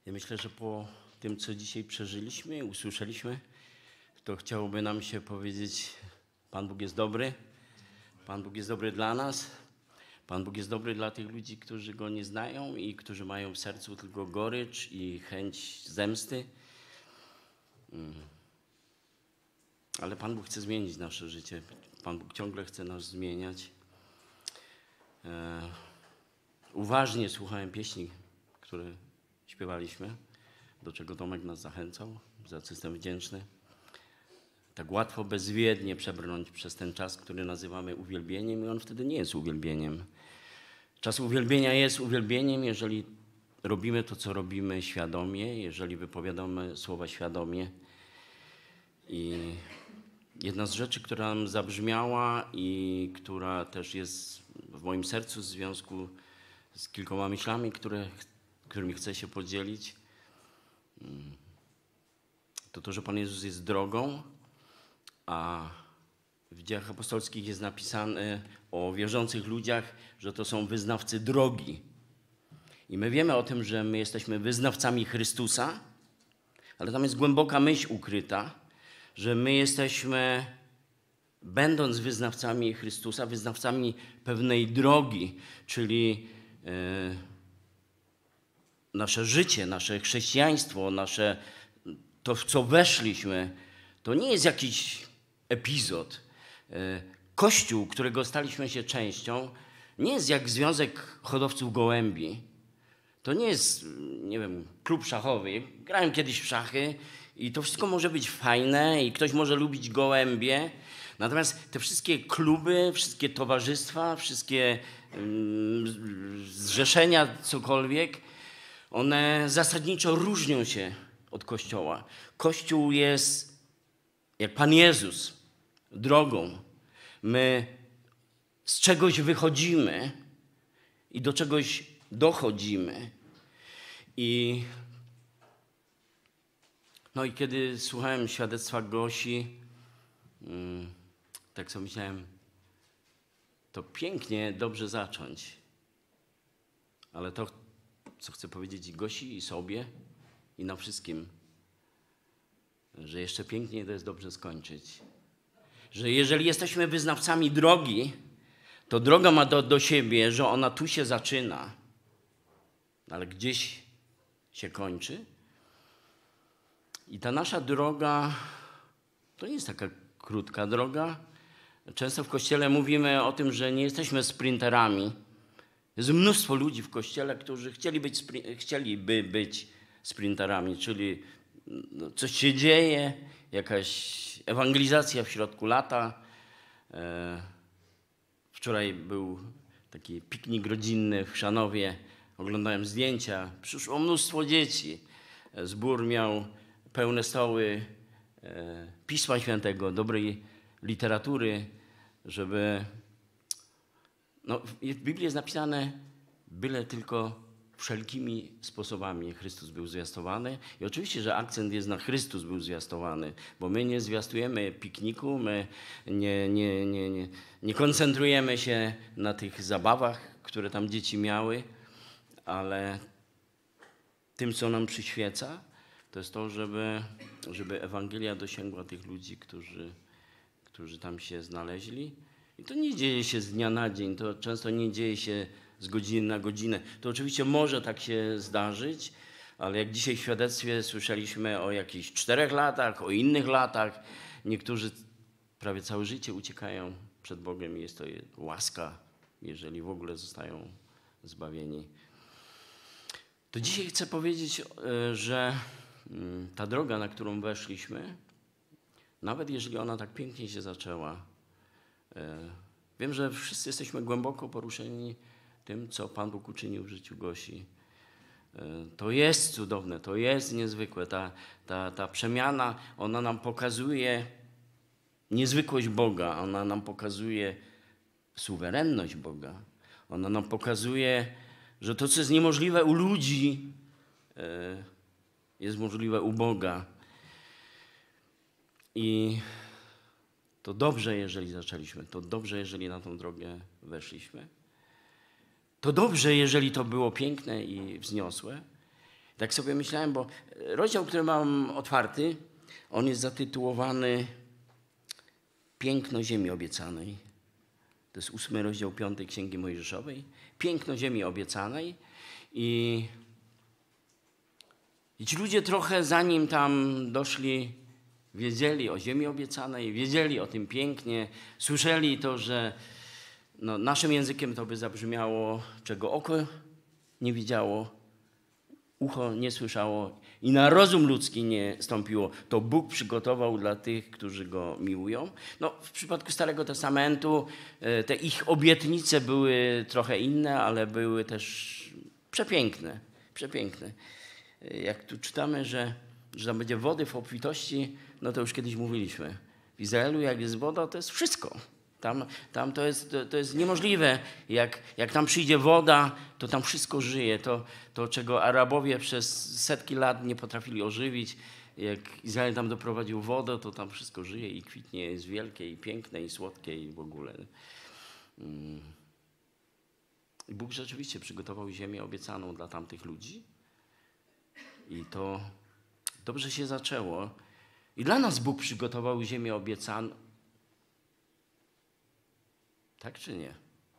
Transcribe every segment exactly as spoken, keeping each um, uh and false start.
Ja myślę, że po tym, co dzisiaj przeżyliśmy, usłyszeliśmy, to chciałoby nam się powiedzieć: Pan Bóg jest dobry, Pan Bóg jest dobry dla nas, Pan Bóg jest dobry dla tych ludzi, którzy Go nie znają i którzy mają w sercu tylko gorycz i chęć zemsty. Ale Pan Bóg chce zmienić nasze życie. Pan Bóg ciągle chce nas zmieniać. E, uważnie słuchałem pieśni, które śpiewaliśmy, do czego Tomek nas zachęcał, za co jestem wdzięczny. Tak łatwo, bezwiednie przebrnąć przez ten czas, który nazywamy uwielbieniem, i on wtedy nie jest uwielbieniem. Czas uwielbienia jest uwielbieniem, jeżeli robimy to, co robimy świadomie, jeżeli wypowiadamy słowa świadomie. I jedna z rzeczy, która nam zabrzmiała i która też jest w moim sercu w związku z kilkoma myślami, które, którymi chcę się podzielić, to to, że Pan Jezus jest drogą, a w Dziejach Apostolskich jest napisane o wierzących ludziach, że to są wyznawcy drogi. I my wiemy o tym, że my jesteśmy wyznawcami Chrystusa, ale tam jest głęboka myśl ukryta, że my jesteśmy, będąc wyznawcami Chrystusa, wyznawcami pewnej drogi, czyli yy, nasze życie, nasze chrześcijaństwo, nasze, to, w co weszliśmy, to nie jest jakiś epizod. Yy, Kościół, którego staliśmy się częścią, nie jest jak Związek Hodowców Gołębi. To nie jest, nie wiem, klub szachowy. Grałem kiedyś w szachy i to wszystko może być fajne i ktoś może lubić gołębie. Natomiast te wszystkie kluby, wszystkie towarzystwa, wszystkie um, zrzeszenia, cokolwiek, one zasadniczo różnią się od Kościoła. Kościół jest, jak Pan Jezus, drogą. My z czegoś wychodzimy i do czegoś dochodzimy. I no i kiedy słuchałem świadectwa Gosi, tak sobie myślałem, to pięknie, dobrze zacząć. Ale to, co chcę powiedzieć i Gosi, i sobie, i na wszystkim, że jeszcze piękniej to jest dobrze skończyć. Że jeżeli jesteśmy wyznawcami drogi, to droga ma do, do siebie, że ona tu się zaczyna, ale gdzieś się kończy. I ta nasza droga to nie jest taka krótka droga. Często w Kościele mówimy o tym, że nie jesteśmy sprinterami. Jest mnóstwo ludzi w Kościele, którzy chcieli być, chcieliby być sprinterami, czyli no, coś się dzieje, jakaś ewangelizacja w środku lata. Wczoraj był taki piknik rodzinny w Chrzanowie. Oglądałem zdjęcia. Przyszło mnóstwo dzieci. Zbór miał pełne stoły e, Pisma Świętego, dobrej literatury, żeby... No, w Biblii jest napisane, byle tylko wszelkimi sposobami Chrystus był zwiastowany. I oczywiście, że akcent jest na Chrystus był zwiastowany, bo my nie zwiastujemy pikniku, my nie, nie, nie, nie, nie koncentrujemy się na tych zabawach, które tam dzieci miały, ale tym, co nam przyświeca, to jest to, żeby, żeby Ewangelia dosięgła tych ludzi, którzy, którzy tam się znaleźli. I to nie dzieje się z dnia na dzień, to często nie dzieje się z godziny na godzinę. To oczywiście może tak się zdarzyć, ale jak dzisiaj w świadectwie słyszeliśmy o jakichś czterech latach, o innych latach, niektórzy prawie całe życie uciekają przed Bogiem i jest to łaska, jeżeli w ogóle zostają zbawieni. To dzisiaj chcę powiedzieć, że ta droga, na którą weszliśmy, nawet jeżeli ona tak pięknie się zaczęła, wiem, że wszyscy jesteśmy głęboko poruszeni tym, co Pan Bóg uczynił w życiu Gosi. To jest cudowne, to jest niezwykłe. Ta, ta, ta przemiana, ona nam pokazuje niezwykłość Boga, ona nam pokazuje suwerenność Boga, ona nam pokazuje, że to, co jest niemożliwe u ludzi, jest możliwe u Boga. I to dobrze, jeżeli zaczęliśmy, to dobrze, jeżeli na tą drogę weszliśmy. To dobrze, jeżeli to było piękne i wzniosłe. Tak sobie myślałem, bo rozdział, który mam otwarty, on jest zatytułowany Piękno ziemi obiecanej. To jest ósmy rozdział piątej Księgi Mojżeszowej. Piękno ziemi obiecanej. I, I ci ludzie trochę zanim tam doszli, wiedzieli o ziemi obiecanej, wiedzieli o tym pięknie, słyszeli to, że no, naszym językiem to by zabrzmiało, czego oko nie widziało, ucho nie słyszało i na rozum ludzki nie stąpiło. To Bóg przygotował dla tych, którzy Go miłują. No, w przypadku Starego Testamentu te ich obietnice były trochę inne, ale były też przepiękne. Przepiękne. Jak tu czytamy, że, że tam będzie wody w obfitości, no to już kiedyś mówiliśmy. W Izraelu jak jest woda, to jest wszystko. Tam, tam to, jest, to, to jest niemożliwe. Jak, jak tam przyjdzie woda, to tam wszystko żyje. To, to, czego Arabowie przez setki lat nie potrafili ożywić, jak Izrael tam doprowadził wodę, to tam wszystko żyje i kwitnie, jest wielkie i piękne i słodkie i w ogóle. I Bóg rzeczywiście przygotował ziemię obiecaną dla tamtych ludzi. I to dobrze się zaczęło. I dla nas Bóg przygotował ziemię obiecaną. Tak czy nie?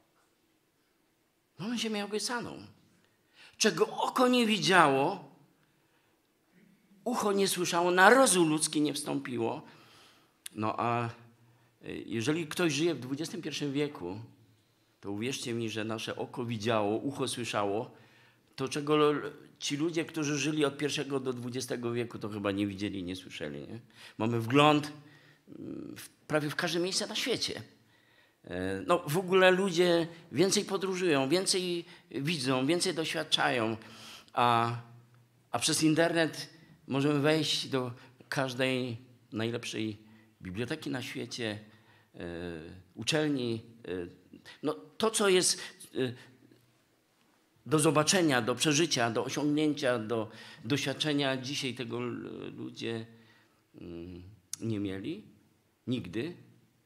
Mamy ziemię obiecaną. Czego oko nie widziało, ucho nie słyszało, na rozum ludzki nie wstąpiło. No a jeżeli ktoś żyje w dwudziestym pierwszym wieku, to uwierzcie mi, że nasze oko widziało, ucho słyszało, to czego ci ludzie, którzy żyli od pierwszego do dwudziestego wieku, to chyba nie widzieli, nie słyszeli. Nie? Mamy wgląd w, prawie w każde miejsce na świecie. No w ogóle ludzie więcej podróżują, więcej widzą, więcej doświadczają, a, a przez internet możemy wejść do każdej najlepszej biblioteki na świecie, e, uczelni. E, no to, co jest e, do zobaczenia, do przeżycia, do osiągnięcia, do doświadczenia, dzisiaj tego ludzie mm, nie mieli, nigdy.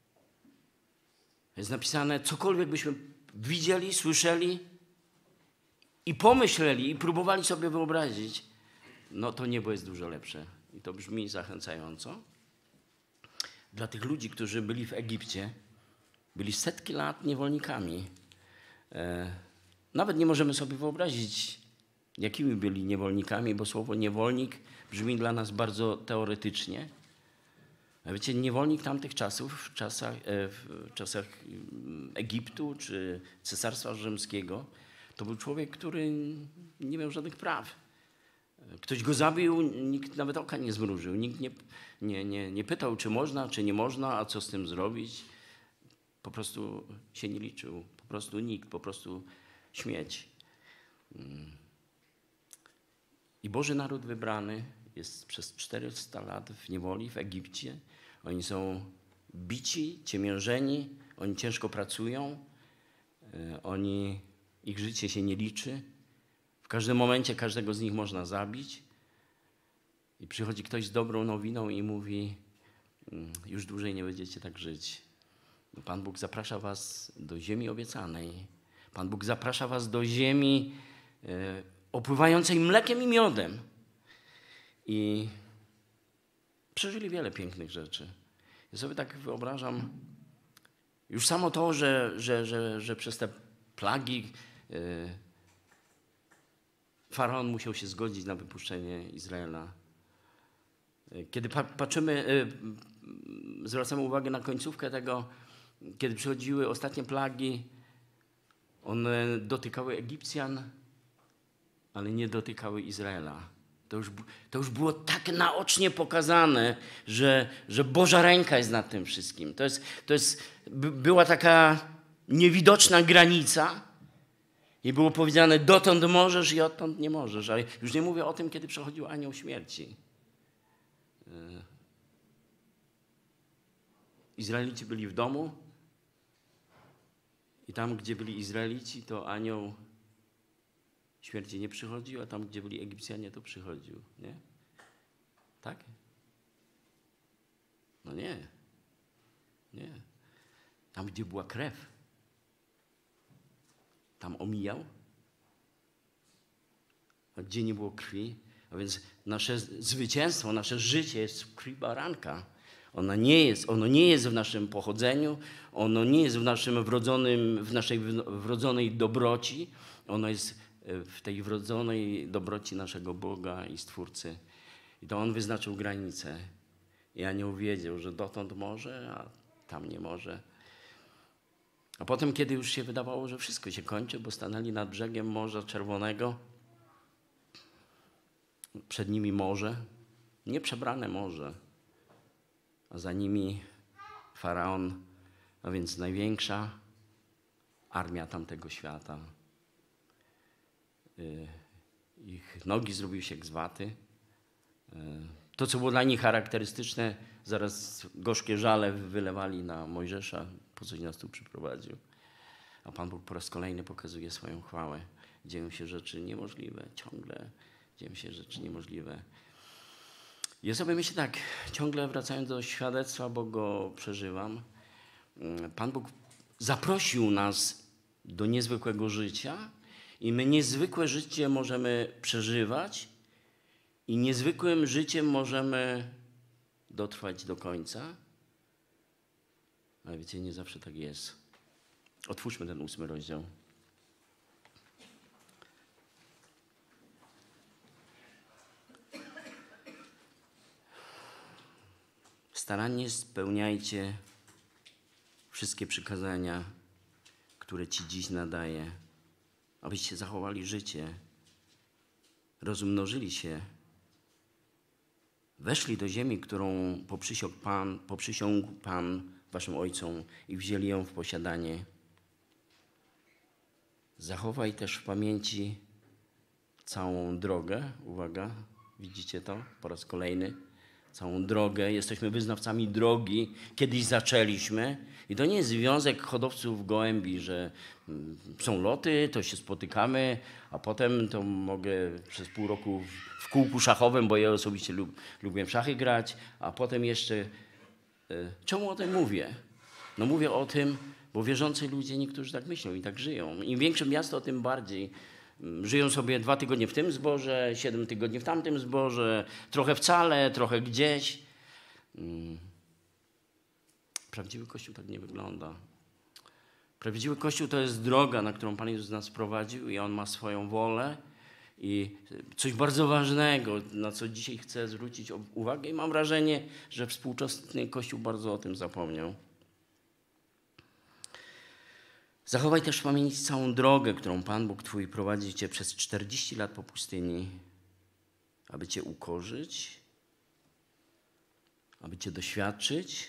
Jest napisane, cokolwiek byśmy widzieli, słyszeli i pomyśleli i próbowali sobie wyobrazić, no to niebo jest dużo lepsze. I to brzmi zachęcająco. Dla tych ludzi, którzy byli w Egipcie, byli setki lat niewolnikami. E, nawet nie możemy sobie wyobrazić, jakimi byli niewolnikami, bo słowo niewolnik brzmi dla nas bardzo teoretycznie. A wiecie, niewolnik tamtych czasów, w czasach, w czasach Egiptu czy Cesarstwa Rzymskiego, to był człowiek, który nie miał żadnych praw. Ktoś go zabił, nikt nawet oka nie zmrużył, nikt nie, nie, nie, nie pytał, czy można, czy nie można, a co z tym zrobić. Po prostu się nie liczył, po prostu nikt, po prostu śmieć. I Boży naród wybrany jest przez czterysta lat w niewoli w Egipcie. Oni są bici, ciemiężeni, oni ciężko pracują, oni, ich życie się nie liczy. W każdym momencie każdego z nich można zabić. I przychodzi ktoś z dobrą nowiną i mówi, już dłużej nie będziecie tak żyć. Pan Bóg zaprasza was do ziemi obiecanej. Pan Bóg zaprasza was do ziemi e, opływającej mlekiem i miodem. I przeżyli wiele pięknych rzeczy. Ja sobie tak wyobrażam, już samo to, że, że, że, że przez te plagi e, Faraon musiał się zgodzić na wypuszczenie Izraela. Kiedy patrzymy, zwracamy uwagę na końcówkę tego, kiedy przychodziły ostatnie plagi, one dotykały Egipcjan, ale nie dotykały Izraela. To już, to już było tak naocznie pokazane, że, że Boża ręka jest nad tym wszystkim. To jest, to jest, była taka niewidoczna granica i było powiedziane, dotąd możesz i odtąd nie możesz. Ale już nie mówię o tym, kiedy przechodził anioł śmierci. Izraelici byli w domu i tam, gdzie byli Izraelici, to anioł śmierci nie przychodził, a tam, gdzie byli Egipcjanie, to przychodził. Nie? Tak? No nie. Nie. Tam, gdzie była krew, tam omijał, a gdzie nie było krwi, A więc nasze zwycięstwo, nasze życie jest w krwi baranka. Ono nie jest, ono nie jest w naszym pochodzeniu, ono nie jest w, naszym wrodzonym, w naszej wrodzonej dobroci, ono jest w tej wrodzonej dobroci naszego Boga i Stwórcy. I to On wyznaczył granice. I anioł wiedział, że dotąd może, a tam nie może. A potem, kiedy już się wydawało, że wszystko się kończy, bo stanęli nad brzegiem Morza Czerwonego, przed nimi morze, nieprzebrane morze, a za nimi Faraon, a więc największa armia tamtego świata. Ich nogi zrobiły się gzwaty. To, co było dla nich charakterystyczne, zaraz gorzkie żale wylewali na Mojżesza, po coś nas tu przyprowadził. A Pan Bóg po raz kolejny pokazuje swoją chwałę. Dzieją się rzeczy niemożliwe, ciągle dzieją się rzeczy niemożliwe. Ja sobie myślę tak, ciągle wracając do świadectwa, bo go przeżywam, Pan Bóg zaprosił nas do niezwykłego życia i my niezwykłe życie możemy przeżywać i niezwykłym życiem możemy dotrwać do końca. Ale wiecie, nie zawsze tak jest. Otwórzmy ten ósmy rozdział. Starannie spełniajcie wszystkie przykazania, które Ci dziś nadaję, abyście zachowali życie, rozmnożyli się, weszli do ziemi, którą poprzysiągł Pan, poprzysiągł Pan waszym ojcom i wzięli ją w posiadanie. Zachowaj też w pamięci całą drogę. Uwaga, widzicie to po raz kolejny. Całą drogę. Jesteśmy wyznawcami drogi. Kiedyś zaczęliśmy. I to nie jest związek hodowców gołębi, że są loty, to się spotykamy, a potem to mogę przez pół roku w kółku szachowym, bo ja osobiście lub, lubię w szachy grać, a potem jeszcze... Czemu o tym mówię? No mówię o tym, bo wierzący ludzie, niektórzy tak myślą i tak żyją. Im większe miasto, tym bardziej. Żyją sobie dwa tygodnie w tym zborze, siedem tygodni w tamtym zborze, trochę wcale, trochę gdzieś. Prawdziwy Kościół tak nie wygląda. Prawdziwy Kościół to jest droga, na którą Pan Jezus nas prowadził i On ma swoją wolę. I coś bardzo ważnego, na co dzisiaj chcę zwrócić uwagę i mam wrażenie, że współczesny Kościół bardzo o tym zapomniał. Zachowaj też w pamięci całą drogę, którą Pan Bóg Twój prowadzi Cię przez czterdzieści lat po pustyni, aby Cię ukorzyć, aby Cię doświadczyć,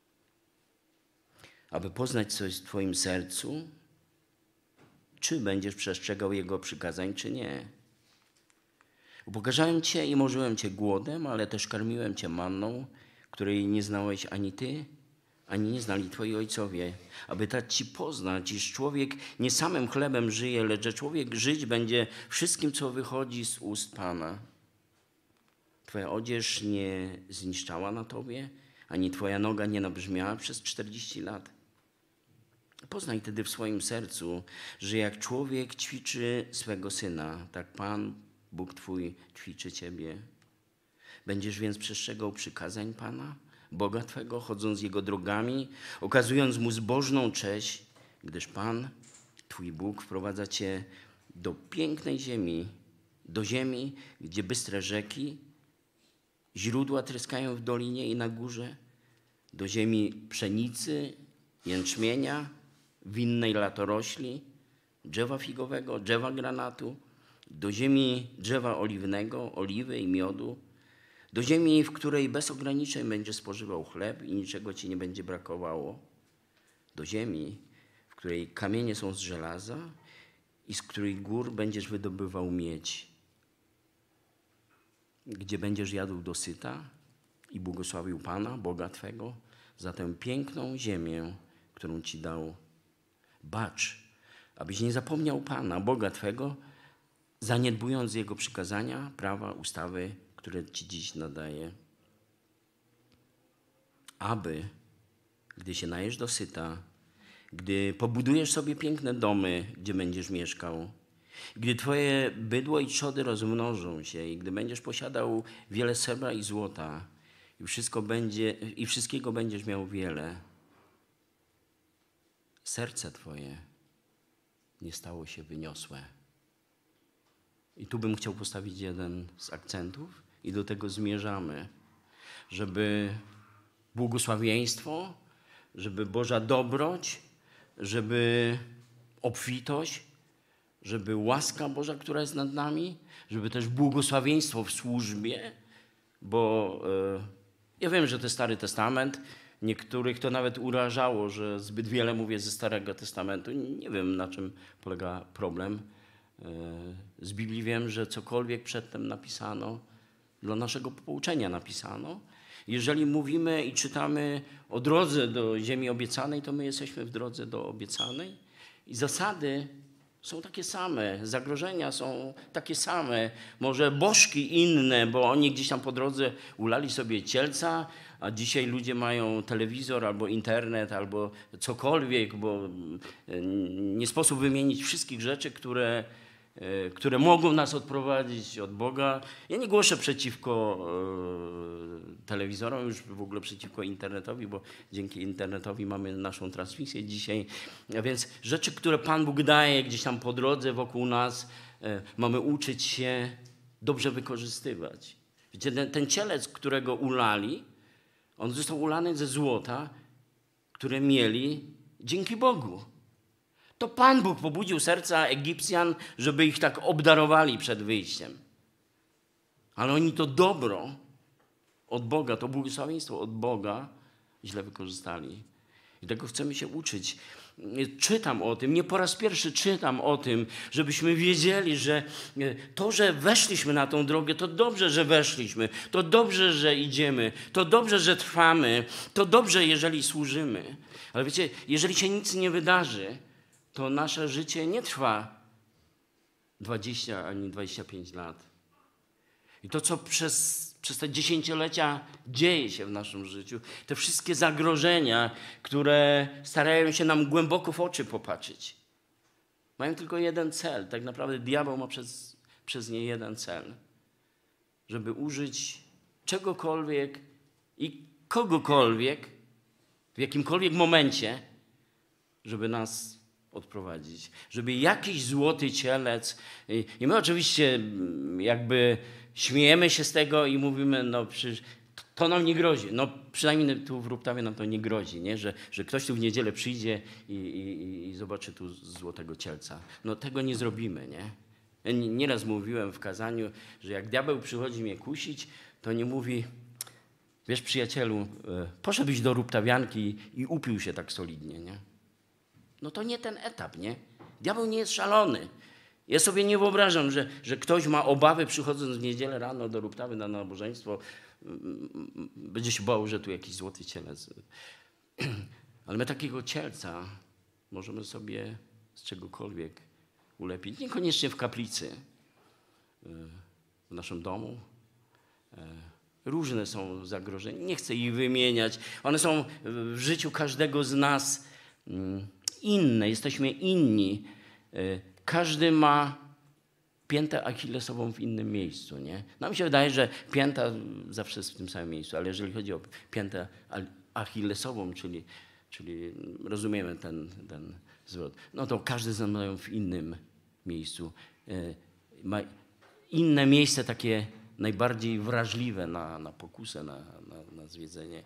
aby poznać coś w Twoim sercu, czy będziesz przestrzegał Jego przykazań, czy nie. Upokarzałem Cię i morzyłem Cię głodem, ale też karmiłem Cię manną, której nie znałeś ani Ty, ani nie znali Twoi ojcowie, aby dać Ci poznać, iż człowiek nie samym chlebem żyje, lecz że człowiek żyć będzie wszystkim, co wychodzi z ust Pana. Twoja odzież nie zniszczała na Tobie, ani Twoja noga nie nabrzmiała przez czterdzieści lat. Poznaj tedy w swoim sercu, że jak człowiek ćwiczy swego syna, tak Pan, Bóg Twój, ćwiczy Ciebie. Będziesz więc przestrzegał przykazań Pana, Boga Twego, chodząc Jego drogami, okazując Mu zbożną cześć, gdyż Pan, Twój Bóg, wprowadza Cię do pięknej ziemi, do ziemi, gdzie bystre rzeki, źródła tryskają w dolinie i na górze, do ziemi pszenicy, jęczmienia, winnej latorośli, drzewa figowego, drzewa granatu, do ziemi drzewa oliwnego, oliwy i miodu, do ziemi, w której bez ograniczeń będziesz spożywał chleb i niczego ci nie będzie brakowało, do ziemi, w której kamienie są z żelaza i z której gór będziesz wydobywał miedź, gdzie będziesz jadł dosyta i błogosławił Pana, Boga Twego, za tę piękną ziemię, którą Ci dał. Bacz, abyś nie zapomniał Pana, Boga Twego, zaniedbując Jego przykazania, prawa, ustawy, które Ci dziś nadaję. Aby, gdy się najesz dosyta, gdy pobudujesz sobie piękne domy, gdzie będziesz mieszkał Gdy twoje bydło i trzody rozmnożą się i gdy będziesz posiadał wiele srebra i złota i, wszystko będzie, i wszystkiego będziesz miał wiele, serce twoje nie stało się wyniosłe. I tu bym chciał postawić jeden z akcentów i do tego zmierzamy, żeby błogosławieństwo, żeby Boża dobroć, żeby obfitość, żeby łaska Boża, która jest nad nami, żeby też błogosławieństwo w służbie, bo e, ja wiem, że to Stary Testament, niektórych to nawet urażało, że zbyt wiele mówię ze Starego Testamentu. Nie wiem, na czym polega problem. E, z Biblii wiem, że cokolwiek przedtem napisano, dla naszego pouczenia napisano. Jeżeli mówimy i czytamy o drodze do ziemi obiecanej, to my jesteśmy w drodze do obiecanej i zasady są takie same, zagrożenia są takie same, może bożki inne, bo oni gdzieś tam po drodze ulali sobie cielca, a dzisiaj ludzie mają telewizor albo internet, albo cokolwiek, bo nie sposób wymienić wszystkich rzeczy, które, które mogą nas odprowadzić od Boga. Ja nie głoszę przeciwko telewizorom, już w ogóle przeciwko internetowi, bo dzięki internetowi mamy naszą transmisję dzisiaj. A więc rzeczy, które Pan Bóg daje gdzieś tam po drodze wokół nas, mamy uczyć się dobrze wykorzystywać. Wiecie, ten, ten cielec, którego ulali, on został ulany ze złota, które mieli dzięki Bogu. To Pan Bóg pobudził serca Egipcjan, żeby ich tak obdarowali przed wyjściem. Ale oni to dobro od Boga, to błogosławieństwo od Boga źle wykorzystali. I tego chcemy się uczyć. Czytam o tym, nie po raz pierwszy czytam o tym, żebyśmy wiedzieli, że to, że weszliśmy na tą drogę, to dobrze, że weszliśmy, to dobrze, że idziemy, to dobrze, że trwamy, to dobrze, jeżeli służymy. Ale wiecie, jeżeli się nic nie wydarzy, to nasze życie nie trwa dwadzieścia ani dwadzieścia pięć lat. I to, co przez, przez te dziesięciolecia dzieje się w naszym życiu, te wszystkie zagrożenia, które starają się nam głęboko w oczy popatrzeć, mają tylko jeden cel. Tak naprawdę diabeł ma przez, przez nie jeden cel. Żeby użyć czegokolwiek i kogokolwiek w jakimkolwiek momencie, żeby nas odprowadzić. Żeby jakiś złoty cielec... I my oczywiście jakby śmiejemy się z tego i mówimy, no przecież to nam nie grozi. No przynajmniej tu w Ruptawie nam to nie grozi, nie? Że, że ktoś tu w niedzielę przyjdzie i, i, i zobaczy tu złotego cielca. No tego nie zrobimy, nie? Ja nieraz mówiłem w kazaniu, że jak diabeł przychodzi mnie kusić, to nie mówi, wiesz przyjacielu, poszedłbyś do Ruptawianki i upił się tak solidnie, nie? No to nie ten etap, nie? Diabeł nie jest szalony. Ja sobie nie wyobrażam, że, że ktoś ma obawy przychodząc w niedzielę rano do Ruptawy na nabożeństwo, będzie się bał, że tu jakiś złoty cielec. Ale my takiego cielca możemy sobie z czegokolwiek ulepić. Niekoniecznie w kaplicy, w naszym domu. Różne są zagrożenia. Nie chcę ich wymieniać. One są w życiu każdego z nas inne. Jesteśmy inni. Każdy ma piętę achillesową w innym miejscu, nie? Nam się wydaje, że pięta zawsze jest w tym samym miejscu, ale jeżeli chodzi o piętę achillesową, czyli, czyli rozumiemy ten, ten zwrot, no to każdy z nas ma ją w innym miejscu. Ma inne miejsce takie najbardziej wrażliwe na, na pokusę, na, na, na zwiedzenie.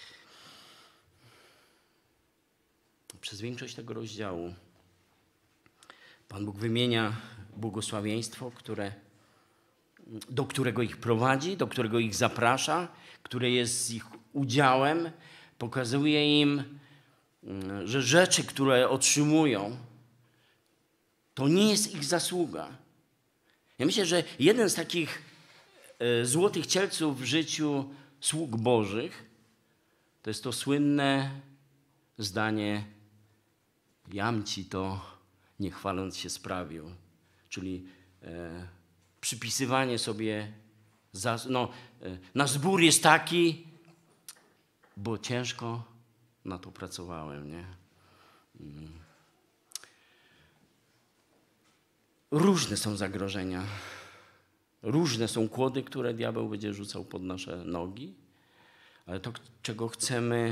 Przez większość tego rozdziału Pan Bóg wymienia błogosławieństwo, które, do którego ich prowadzi, do którego ich zaprasza, które jest ich udziałem. Pokazuje im, że rzeczy, które otrzymują, to nie jest ich zasługa. Ja myślę, że jeden z takich złotych cielców w życiu sług Bożych to jest to słynne zdanie: jam ci to, nie chwaląc się sprawił. Czyli e, przypisywanie sobie, za, no, e, nasz zbór jest taki, bo ciężko na to pracowałem, nie? Mm. Różne są zagrożenia. Różne są kłody, które diabeł będzie rzucał pod nasze nogi. Ale to, czego chcemy,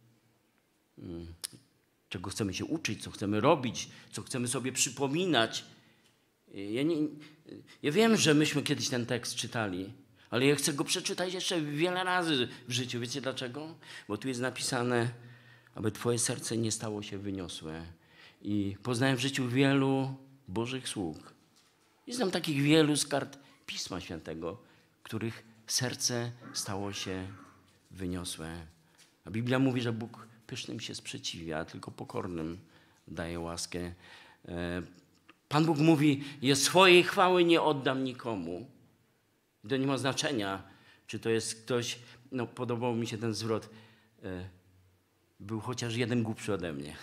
czego chcemy się uczyć, co chcemy robić, co chcemy sobie przypominać. Ja, nie, ja wiem, że myśmy kiedyś ten tekst czytali, ale ja chcę go przeczytać jeszcze wiele razy w życiu. Wiecie dlaczego? Bo tu jest napisane, aby twoje serce nie stało się wyniosłe. I poznałem w życiu wielu Bożych sług. I znam takich wielu z kart Pisma Świętego, których serce stało się wyniosłe. A Biblia mówi, że Bóg pysznym się sprzeciwia, tylko pokornym daje łaskę. Pan Bóg mówi, ja swojej chwały nie oddam nikomu. I to nie ma znaczenia, czy to jest ktoś, no podobał mi się ten zwrot, był chociaż jeden głupszy ode mnie.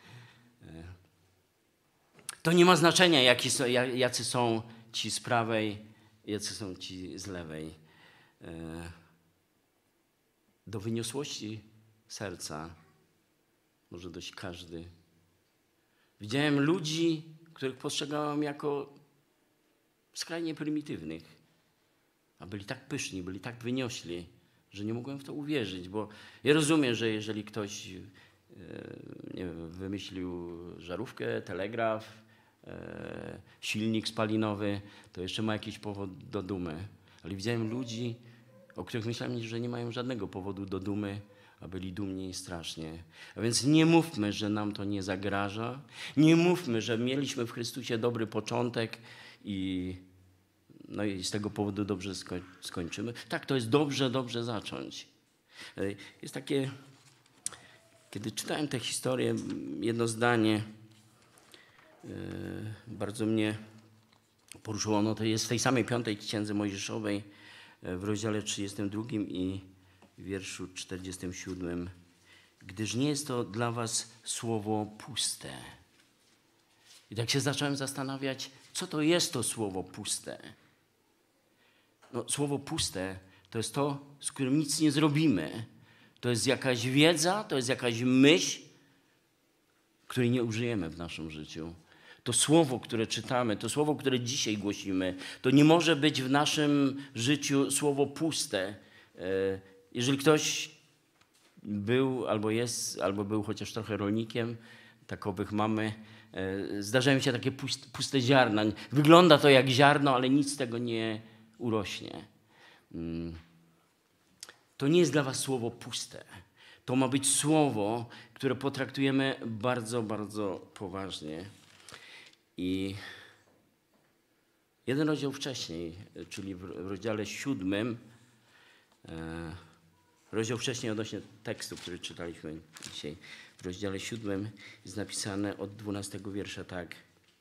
To nie ma znaczenia, jaki są, jacy są ci z prawej, jacy są ci z lewej. Do wyniosłości serca może dojść każdy. Widziałem ludzi, których postrzegałem jako skrajnie prymitywnych, a byli tak pyszni, byli tak wyniośli, że nie mogłem w to uwierzyć, bo ja rozumiem, że jeżeli ktoś nie wiem, wymyślił żarówkę, telegraf, silnik spalinowy, to jeszcze ma jakiś powód do dumy. Ale widziałem ludzi, o których myślałem, że nie mają żadnego powodu do dumy, a byli dumni strasznie. A więc nie mówmy, że nam to nie zagraża. Nie mówmy, że mieliśmy w Chrystusie dobry początek i, no i z tego powodu dobrze skoń, skończymy. Tak, to jest dobrze, dobrze zacząć. Jest takie, kiedy czytałem tę historię, jedno zdanie yy, bardzo mnie poruszyło. Ono to jest w tej samej piątej księdze Mojżeszowej, w rozdziale trzydziestym drugim i wierszu czterdziestym siódmym. Gdyż nie jest to dla was słowo puste. I tak się zacząłem zastanawiać, co to jest to słowo puste. No, słowo puste to jest to, z którym nic nie zrobimy. To jest jakaś wiedza, to jest jakaś myśl, której nie użyjemy w naszym życiu. To słowo, które czytamy, to słowo, które dzisiaj głosimy, to nie może być w naszym życiu słowo puste. Jeżeli ktoś był albo jest, albo był chociaż trochę rolnikiem, takowych mamy, zdarzają się takie puste ziarna. Wygląda to jak ziarno, ale nic z tego nie urośnie. To nie jest dla was słowo puste. To ma być słowo, które potraktujemy bardzo, bardzo poważnie. I jeden rozdział wcześniej, czyli w rozdziale siódmym, rozdział wcześniej odnośnie tekstu, który czytaliśmy dzisiaj, w rozdziale siódmym jest napisane od dwunastego wiersza tak.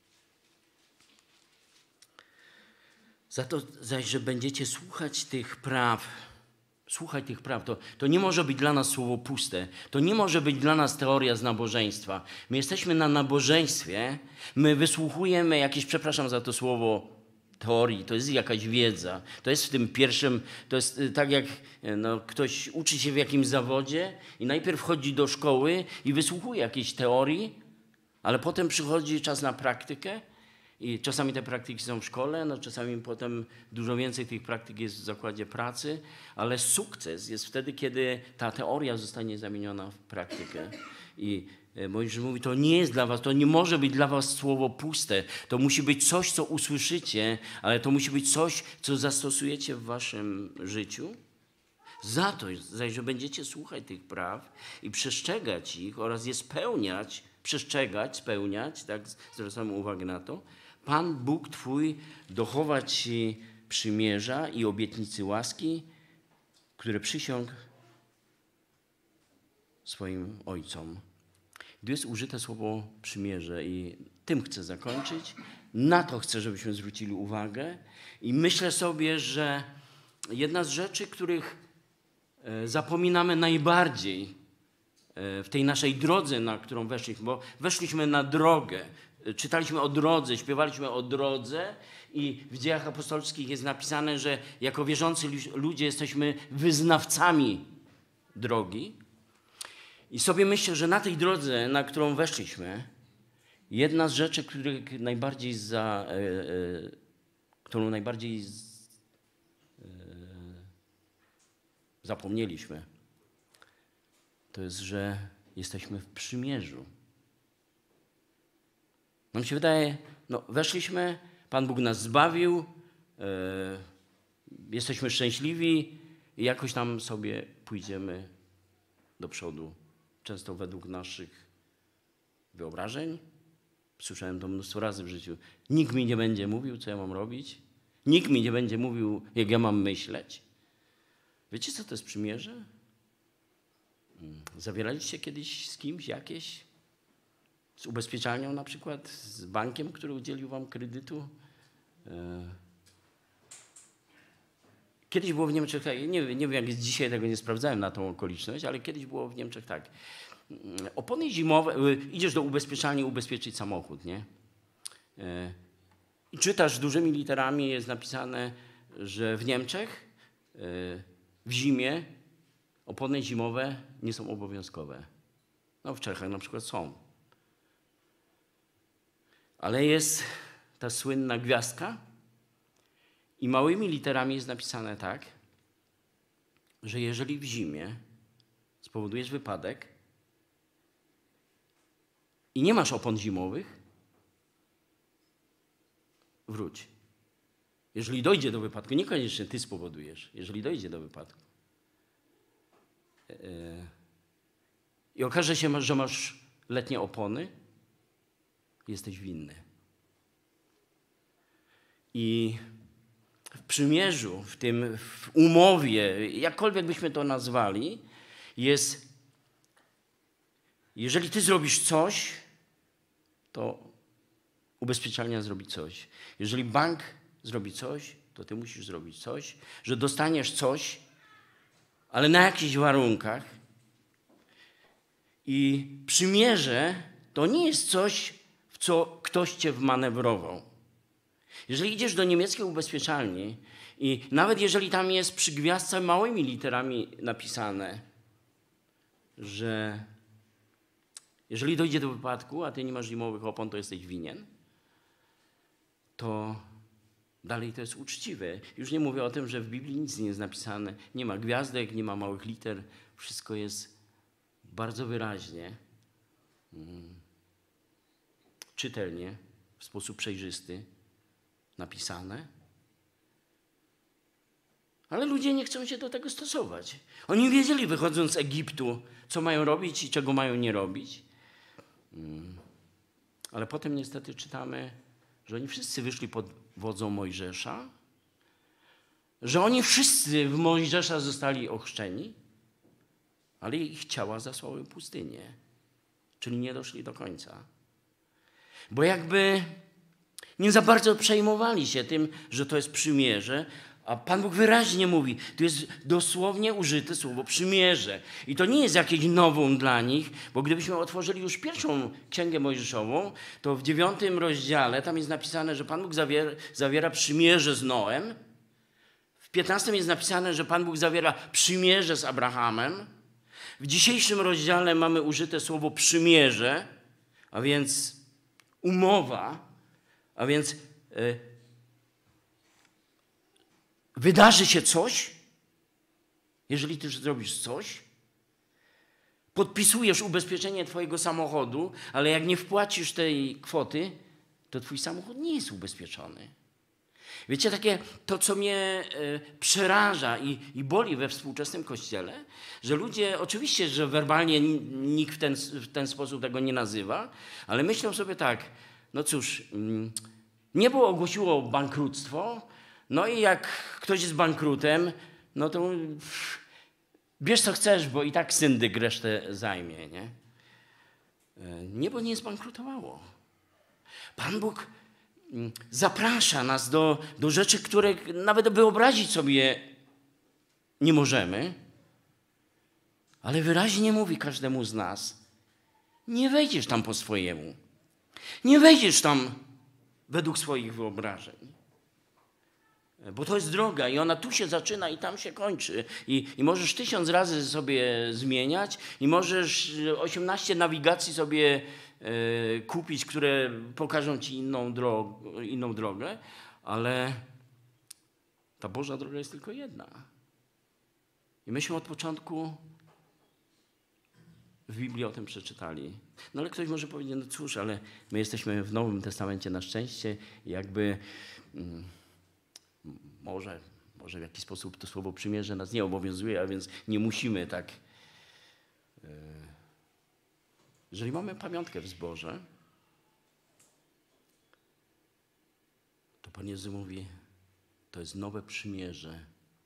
Za to zaś, że będziecie słuchać tych praw, słuchać tych praw, to, to nie może być dla nas słowo puste. To nie może być dla nas teoria z nabożeństwa. My jesteśmy na nabożeństwie, my wysłuchujemy jakieś, przepraszam za to słowo, teorii, to jest jakaś wiedza. To jest w tym pierwszym, to jest tak jak no, ktoś uczy się w jakimś zawodzie i najpierw chodzi do szkoły i wysłuchuje jakiejś teorii, ale potem przychodzi czas na praktykę i czasami te praktyki są w szkole, no czasami potem dużo więcej tych praktyk jest w zakładzie pracy, ale sukces jest wtedy, kiedy ta teoria zostanie zamieniona w praktykę. I Mojżesz mówi, to nie jest dla was, to nie może być dla was słowo puste. To musi być coś, co usłyszycie, ale to musi być coś, co zastosujecie w waszym życiu. Za to, zaś, że będziecie słuchać tych praw i przestrzegać ich oraz je spełniać, przestrzegać, spełniać, tak, zwracamy uwagę na to, Pan Bóg twój dochowa ci przymierza i obietnicy łaski, które przysiągł swoim ojcom. Gdy jest użyte słowo przymierze i tym chcę zakończyć, na to chcę, żebyśmy zwrócili uwagę i myślę sobie, że jedna z rzeczy, których zapominamy najbardziej w tej naszej drodze, na którą weszliśmy, bo weszliśmy na drogę, czytaliśmy o drodze, śpiewaliśmy o drodze i w Dziejach Apostolskich jest napisane, że jako wierzący ludzie jesteśmy wyznawcami drogi. I sobie myślę, że na tej drodze, na którą weszliśmy, Jedna z rzeczy, których najbardziej za, e, e, którą najbardziej z, e, zapomnieliśmy, to jest, że jesteśmy w przymierzu. Nam się wydaje, no weszliśmy, Pan Bóg nas zbawił, e, jesteśmy szczęśliwi i jakoś tam sobie pójdziemy do przodu. Często według naszych wyobrażeń. Słyszałem to mnóstwo razy w życiu. Nikt mi nie będzie mówił, co ja mam robić. Nikt mi nie będzie mówił, jak ja mam myśleć. Wiecie, co to jest przymierze? Zawieraliście kiedyś z kimś jakieś? Z ubezpieczalnią na przykład? Z bankiem, który udzielił wam kredytu? Kiedyś było w Niemczech tak, nie, nie wiem jak jest dzisiaj, tego nie sprawdzałem na tą okoliczność, ale kiedyś było w Niemczech tak. Opony zimowe, idziesz do ubezpieczalni ubezpieczyć samochód, nie? I czytasz dużymi literami, jest napisane, że w Niemczech w zimie opony zimowe nie są obowiązkowe. No w Czechach na przykład są. Ale jest ta słynna gwiazdka i małymi literami jest napisane tak, że jeżeli w zimie spowodujesz wypadek i nie masz opon zimowych, wróć. Jeżeli dojdzie do wypadku, niekoniecznie ty spowodujesz, jeżeli dojdzie do wypadku yy, i okaże się, że masz letnie opony, jesteś winny. I w przymierzu, w tym w umowie, jakkolwiek byśmy to nazwali, jest, jeżeli ty zrobisz coś, to ubezpieczalnia zrobi coś. Jeżeli bank zrobi coś, to ty musisz zrobić coś, że dostaniesz coś, ale na jakichś warunkach. I przymierze to nie jest coś, w co ktoś cię wmanewrował. Jeżeli idziesz do niemieckiej ubezpieczalni i nawet jeżeli tam jest przy gwiazdce małymi literami napisane, że jeżeli dojdzie do wypadku, a ty nie masz zimowych opon, to jesteś winien, to dalej to jest uczciwe. Już nie mówię o tym, że w Biblii nic nie jest napisane. Nie ma gwiazdek, nie ma małych liter. Wszystko jest bardzo wyraźnie, czytelnie, w sposób przejrzysty napisane. Ale ludzie nie chcą się do tego stosować. Oni wiedzieli, wychodząc z Egiptu, co mają robić i czego mają nie robić. Ale potem niestety czytamy, że oni wszyscy wyszli pod wodzą Mojżesza, że oni wszyscy w Mojżesza zostali ochrzczeni, ale ich ciała zasłały pustynię, czyli nie doszli do końca. Bo jakby nie za bardzo przejmowali się tym, że to jest przymierze, a Pan Bóg wyraźnie mówi, tu jest dosłownie użyte słowo przymierze. I to nie jest jakieś nowum dla nich, bo gdybyśmy otworzyli już pierwszą Księgę Mojżeszową, to w dziewiątym rozdziale tam jest napisane, że Pan Bóg zawiera, zawiera przymierze z Noem. W piętnastym jest napisane, że Pan Bóg zawiera przymierze z Abrahamem. W dzisiejszym rozdziale mamy użyte słowo przymierze, a więc umowa, a więc yy, wydarzy się coś, jeżeli ty zrobisz coś, podpisujesz ubezpieczenie twojego samochodu, ale jak nie wpłacisz tej kwoty, to twój samochód nie jest ubezpieczony. Wiecie, takie to, co mnie y, przeraża i, i boli we współczesnym Kościele, że ludzie, oczywiście, że werbalnie nikt w ten, w ten sposób tego nie nazywa, ale myślą sobie tak, no cóż, y, niebo ogłosiło bankructwo, no i jak ktoś jest bankrutem, no to pff, bierz co chcesz, bo i tak syndyk resztę zajmie, nie? Niebo nie zbankrutowało. Pan Bóg zaprasza nas do, do rzeczy, które nawet wyobrazić sobie nie możemy, ale wyraźnie mówi każdemu z nas, nie wejdziesz tam po swojemu. Nie wejdziesz tam według swoich wyobrażeń. Bo to jest droga i ona tu się zaczyna i tam się kończy. I, i możesz tysiąc razy sobie zmieniać i możesz osiemnaście nawigacji sobie e, kupić, które pokażą ci inną, drog- inną drogę, ale ta Boża droga jest tylko jedna. I myśmy od początku w Biblii o tym przeczytali. No ale ktoś może powiedzieć, no cóż, ale my jesteśmy w Nowym Testamencie na szczęście i jakby mm, może, może w jakiś sposób to słowo przymierze nas nie obowiązuje, a więc nie musimy tak. Yy, jeżeli mamy pamiątkę w zborze, to Pan Jezus mówi, to jest nowe przymierze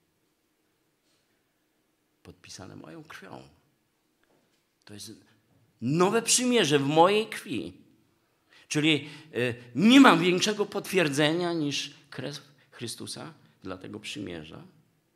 podpisane moją krwią. To jest nowe przymierze w mojej krwi. Czyli y, nie mam większego potwierdzenia niż krew Chrystusa dla tego przymierza.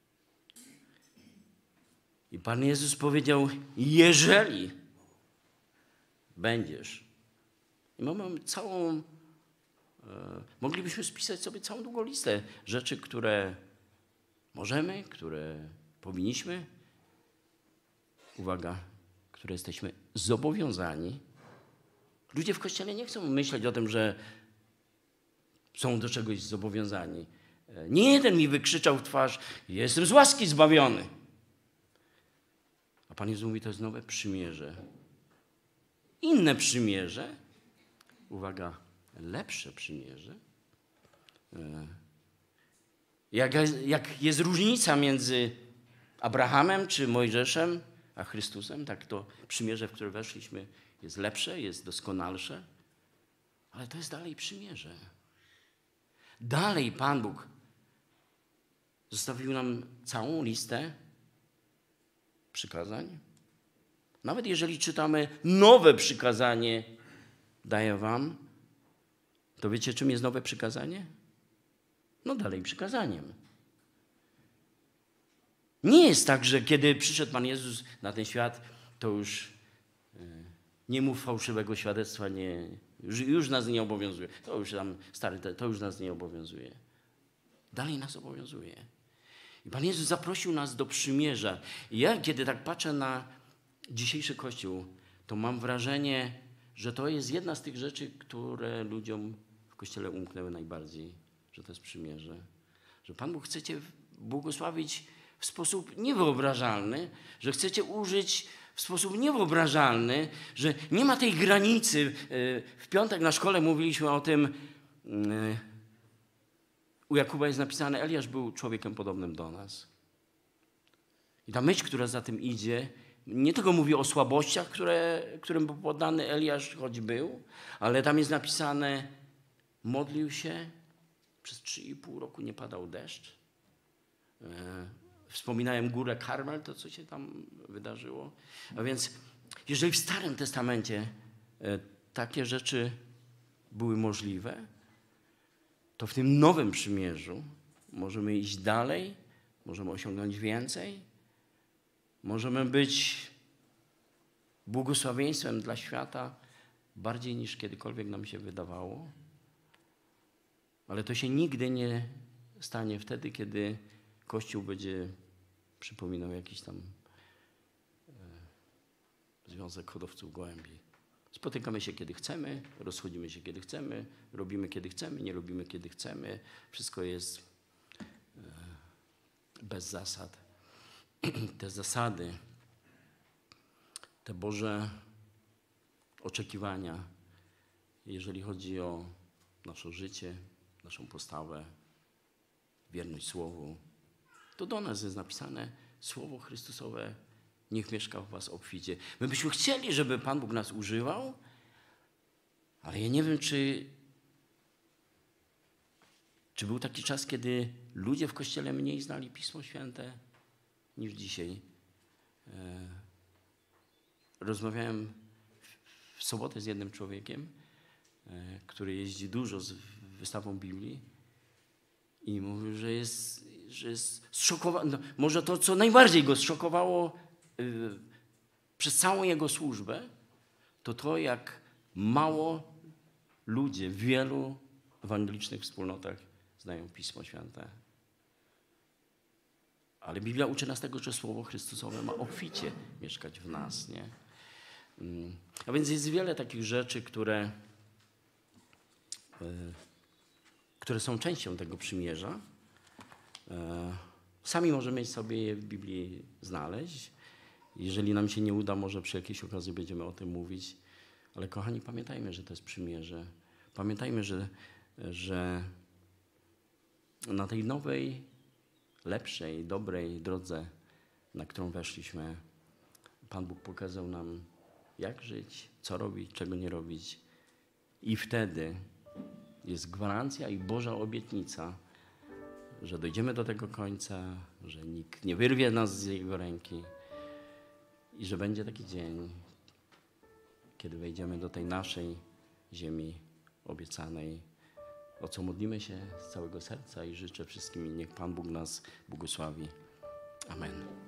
I Pan Jezus powiedział, jeżeli będziesz. I mamy całą, y, moglibyśmy spisać sobie całą długą listę rzeczy, które możemy, które powinniśmy. Uwaga, które jesteśmy zobowiązani. Ludzie w Kościele nie chcą myśleć o tym, że są do czegoś zobowiązani. Nie jeden mi wykrzyczał w twarz, jestem z łaski zbawiony. A Pan Jezus mówi, to jest nowe przymierze. Inne przymierze, uwaga, lepsze przymierze. Jak, jak jest różnica między Abrahamem czy Mojżeszem, a Chrystusem, tak to przymierze, w które weszliśmy, jest lepsze, jest doskonalsze, ale to jest dalej przymierze. Dalej Pan Bóg zostawił nam całą listę przykazań. Nawet jeżeli czytamy nowe przykazanie, daję wam, to wiecie, czym jest nowe przykazanie? No dalej przykazaniem. Nie jest tak, że kiedy przyszedł Pan Jezus na ten świat, to już nie mów fałszywego świadectwa, nie, już, już nas nie obowiązuje. To już tam stary, to już nas nie obowiązuje. Dalej nas obowiązuje. I Pan Jezus zaprosił nas do przymierza. I ja, kiedy tak patrzę na dzisiejszy Kościół, to mam wrażenie, że to jest jedna z tych rzeczy, które ludziom w Kościele umknęły najbardziej, że to jest przymierze. Że Pan Bóg chce cię błogosławić w sposób niewyobrażalny, że chcecie użyć w sposób niewyobrażalny, że nie ma tej granicy. W piątek na szkole mówiliśmy o tym, u Jakuba jest napisane, Eliasz był człowiekiem podobnym do nas. I ta myśl, która za tym idzie, nie tylko mówi o słabościach, które, którym był poddany Eliasz, choć był, ale tam jest napisane, modlił się, przez trzy i pół roku nie padał deszcz. Wspominałem górę Karmel, to co się tam wydarzyło. A więc jeżeli w Starym Testamencie takie rzeczy były możliwe, to w tym Nowym Przymierzu możemy iść dalej, możemy osiągnąć więcej, możemy być błogosławieństwem dla świata bardziej niż kiedykolwiek nam się wydawało. Ale to się nigdy nie stanie wtedy, kiedy Kościół będzie przypominał jakiś tam e, Związek Hodowców Gołębi. Spotykamy się, kiedy chcemy, rozchodzimy się, kiedy chcemy, robimy, kiedy chcemy, nie robimy, kiedy chcemy. Wszystko jest e, bez zasad. Te zasady, te Boże oczekiwania, jeżeli chodzi o nasze życie, naszą postawę, wierność Słowu, to do nas jest napisane Słowo Chrystusowe, niech mieszka w was obficie. My byśmy chcieli, żeby Pan Bóg nas używał, ale ja nie wiem, czy, czy był taki czas, kiedy ludzie w Kościele mniej znali Pismo Święte niż dzisiaj. Rozmawiałem w sobotę z jednym człowiekiem, który jeździ dużo z wystawą Biblii i mówił, że jest, że jest zszokowany. No, może to, co najbardziej go zszokowało yy, przez całą jego służbę, to to, jak mało ludzie w wielu ewangelicznych wspólnotach znają Pismo Święte. Ale Biblia uczy nas tego, że Słowo Chrystusowe ma obficie mieszkać w nas, nie? A więc jest wiele takich rzeczy, które, które są częścią tego przymierza. Sami możemy sobie je w Biblii znaleźć. Jeżeli nam się nie uda, może przy jakiejś okazji będziemy o tym mówić. Ale kochani, pamiętajmy, że to jest przymierze. Pamiętajmy, że, że na tej nowej, lepszej, dobrej drodze, na którą weszliśmy, Pan Bóg pokazał nam, jak żyć, co robić, czego nie robić. I wtedy jest gwarancja i Boża obietnica, że dojdziemy do tego końca, że nikt nie wyrwie nas z Jego ręki i że będzie taki dzień, kiedy wejdziemy do tej naszej ziemi obiecanej, o co modlimy się z całego serca i życzę wszystkim, niech Pan Bóg nas błogosławi. Amen.